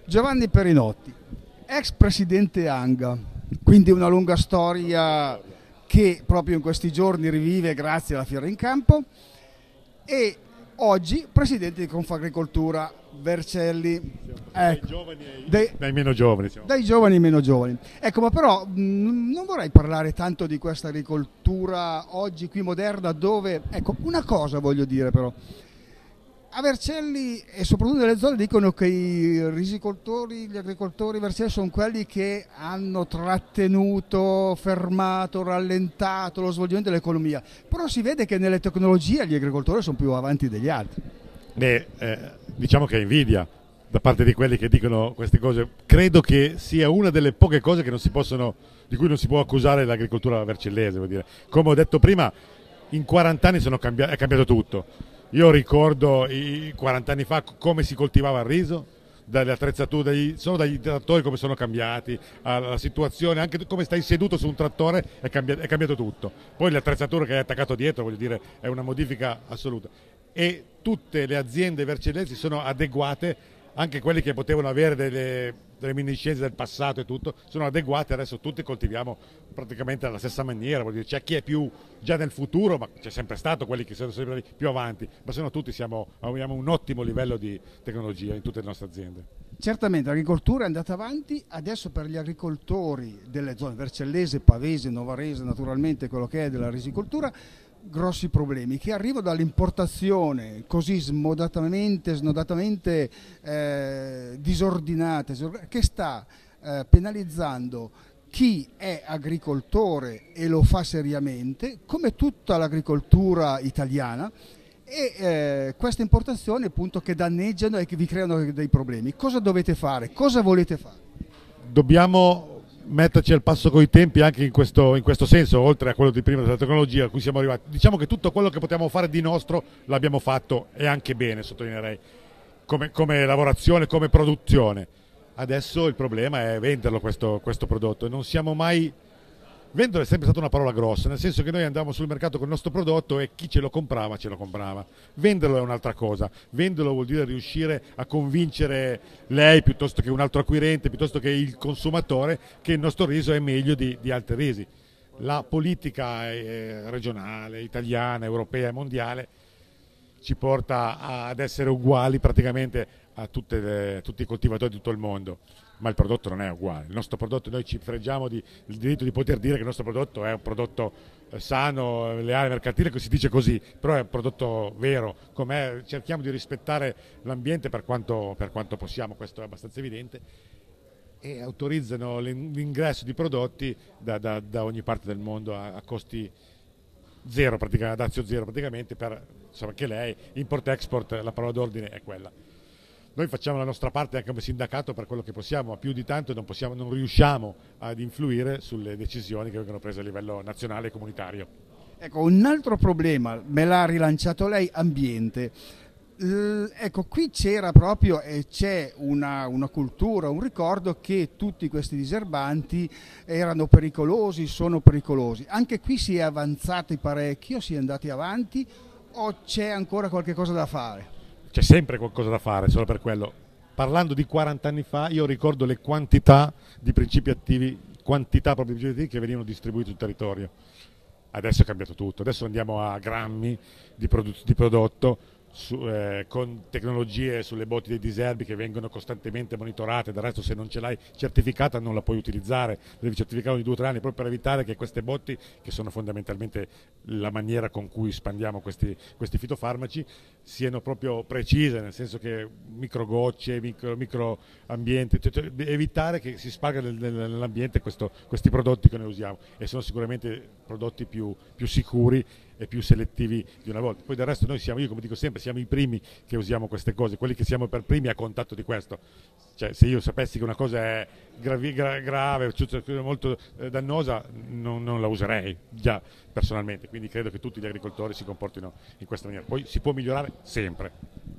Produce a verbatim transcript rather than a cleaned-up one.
Giovanni Perinotti, ex presidente ANGA, quindi una lunga storia che proprio in questi giorni rivive grazie alla Fiera in Campo, e oggi presidente di Confagricoltura Vercelli. Ecco, Dai giovani ai, dai, dai meno giovani. Siamo. dai giovani ai meno giovani. Ecco, ma però mh, non vorrei parlare tanto di questa agricoltura oggi qui moderna dove, ecco, una cosa voglio dire però. A Vercelli e soprattutto nelle zone dicono che i risicoltori, gli agricoltori Vercelli sono quelli che hanno trattenuto, fermato, rallentato lo svolgimento dell'economia, però si vede che nelle tecnologie gli agricoltori sono più avanti degli altri. Beh, eh, diciamo che è invidia da parte di quelli che dicono queste cose. Credo che sia una delle poche cose che non si possono, di cui non si può accusare l'agricoltura vercellese. Vuol dire. Come ho detto prima, in quaranta anni sono cambi- è cambiato tutto. Io ricordo i quaranta anni fa come si coltivava il riso, dalle attrezzature, dagli, solo dagli trattori come sono cambiati, la situazione, anche come stai seduto su un trattore è cambiato, è cambiato tutto. Poi l'attrezzatura che hai attaccato dietro, voglio dire, è una modifica assoluta. E tutte le aziende vercellesi sono adeguate, anche quelli che potevano avere delle, delle miniscienze del passato e tutto, sono adeguate, adesso tutti coltiviamo praticamente alla stessa maniera, vuol dire, c'è chi è più già nel futuro, ma c'è sempre stato quelli che sono sempre più avanti, ma se no tutti siamo, abbiamo un ottimo livello di tecnologia in tutte le nostre aziende. Certamente l'agricoltura è andata avanti, adesso per gli agricoltori delle zone vercellese, pavese, novarese, naturalmente quello che è della risicoltura, grossi problemi che arrivano dall'importazione così smodatamente, snodatamente eh, disordinata, che sta eh, penalizzando chi è agricoltore e lo fa seriamente, come tutta l'agricoltura italiana, e eh, queste importazioni appunto che danneggiano e che vi creano dei problemi. Cosa dovete fare? Cosa volete fare? Dobbiamo metterci al passo coi tempi anche in questo, in questo senso, oltre a quello di prima della tecnologia a cui siamo arrivati. Diciamo che tutto quello che potevamo fare di nostro l'abbiamo fatto, e anche bene, sottolineerei, come, come lavorazione, come produzione. Adesso il problema è venderlo questo, questo prodotto. Non siamo mai... Vendere è sempre stata una parola grossa, nel senso che noi andavamo sul mercato con il nostro prodotto e chi ce lo comprava, ce lo comprava. Venderlo è un'altra cosa. Venderlo vuol dire riuscire a convincere lei, piuttosto che un altro acquirente, piuttosto che il consumatore, che il nostro riso è meglio di, di altri risi. La politica eh, regionale, italiana, europea e mondiale ci porta ad essere uguali praticamente a tutte le, tutti i coltivatori di tutto il mondo, ma il prodotto non è uguale. Il nostro prodotto, noi ci fregiamo di, del diritto di poter dire che il nostro prodotto è un prodotto sano, leale, mercantile, che si dice così, però è un prodotto vero, com'è, cerchiamo di rispettare l'ambiente per quanto, per quanto possiamo, questo è abbastanza evidente, e autorizzano l'ingresso di prodotti da, da, da ogni parte del mondo a, a costi zero, praticamente, a dazio zero praticamente, per insomma, che lei, import-export, la parola d'ordine è quella. Noi facciamo la nostra parte anche come sindacato per quello che possiamo, ma più di tanto non, possiamo, non riusciamo ad influire sulle decisioni che vengono prese a livello nazionale e comunitario. Ecco, un altro problema, me l'ha rilanciato lei, ambiente. L- ecco, qui c'era proprio e c'è una, una cultura, un ricordo che tutti questi diserbanti erano pericolosi, sono pericolosi. Anche qui si è avanzati parecchio, si è andati avanti, o c'è ancora qualche cosa da fare? C'è sempre qualcosa da fare, solo per quello. Parlando di quaranta anni fa, io ricordo le quantità di principi attivi, quantità proprio di principi attivi che venivano distribuiti sul territorio. Adesso è cambiato tutto, adesso andiamo a grammi di, produ- di prodotto, su, eh, con tecnologie sulle botti dei diserbi che vengono costantemente monitorate. Del resto, se non ce l'hai certificata non la puoi utilizzare, devi certificarla di due o tre anni proprio per evitare che queste botti, che sono fondamentalmente la maniera con cui spandiamo questi, questi fitofarmaci, siano proprio precise, nel senso che microgocce, micro, microambienti, cioè, cioè, evitare che si sparga nel, nell'ambiente questo, questi prodotti che noi usiamo, e sono sicuramente prodotti più, più sicuri e più selettivi di una volta. Poi del resto noi siamo, io come dico sempre, siamo i primi che usiamo queste cose, quelli che siamo per primi a contatto di questo. Cioè, se io sapessi che una cosa è gravi, gra, grave, molto eh, dannosa, non, non la userei già personalmente, quindi credo che tutti gli agricoltori si comportino in questa maniera. Poi si può migliorare sempre.